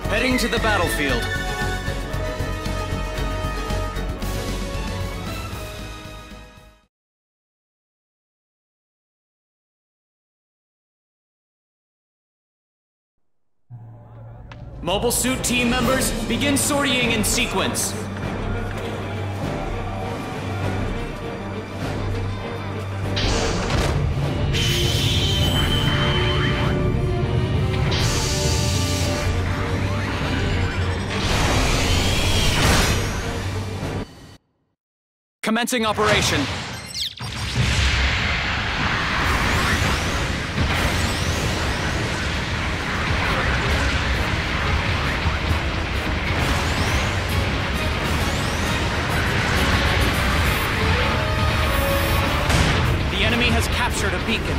Heading to the battlefield. Mobile suit team members, begin sortying in sequence. Commencing operation. The enemy has captured a beacon.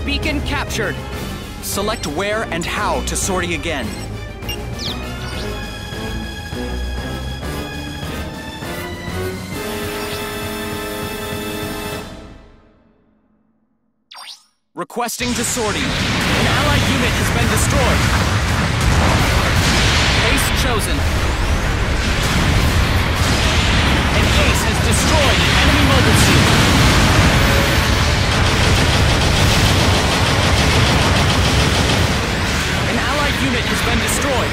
Beacon captured. Select where and how to sortie again. Requesting to sortie. An allied unit has been destroyed. Base chosen. An ace has destroyed an enemy mobile suit. An allied unit has been destroyed.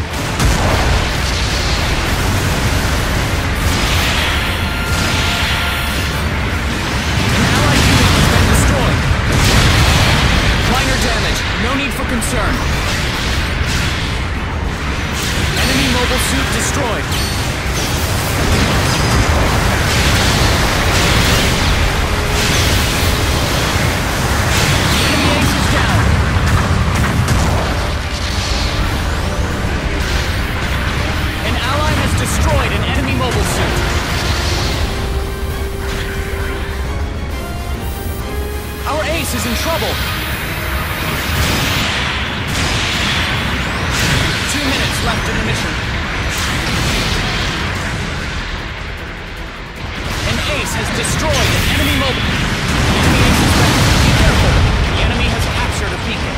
An allied unit has been destroyed. Minor damage, no need for concern. Enemy mobile suit destroyed. The enemy ace is down. An ally has destroyed an enemy mobile suit. Our ace is in trouble. 2 minutes left in the mission. An ace has destroyed an enemy mobile. The enemy ace is back. Be careful. The enemy has captured a beacon.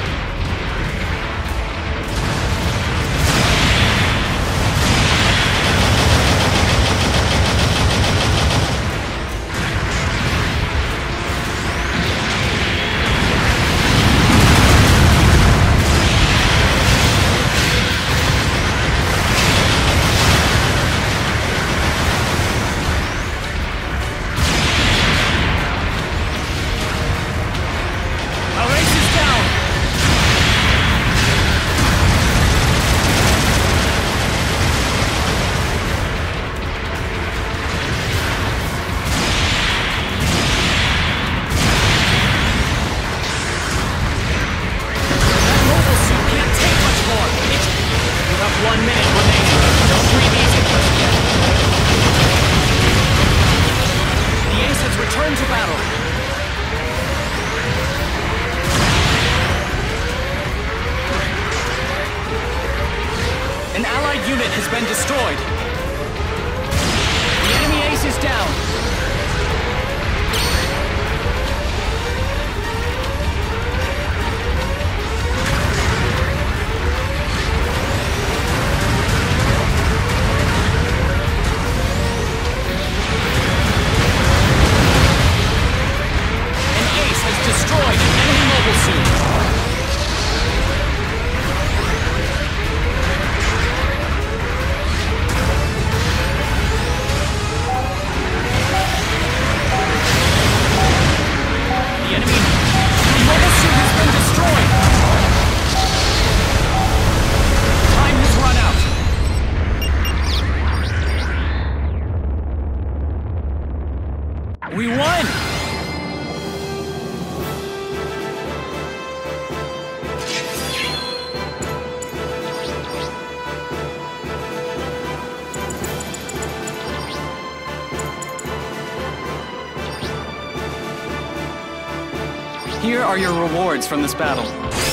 Has been destroyed. The enemy ace is down. An ace has destroyed an enemy mobile suit. We won! Here are your rewards from this battle.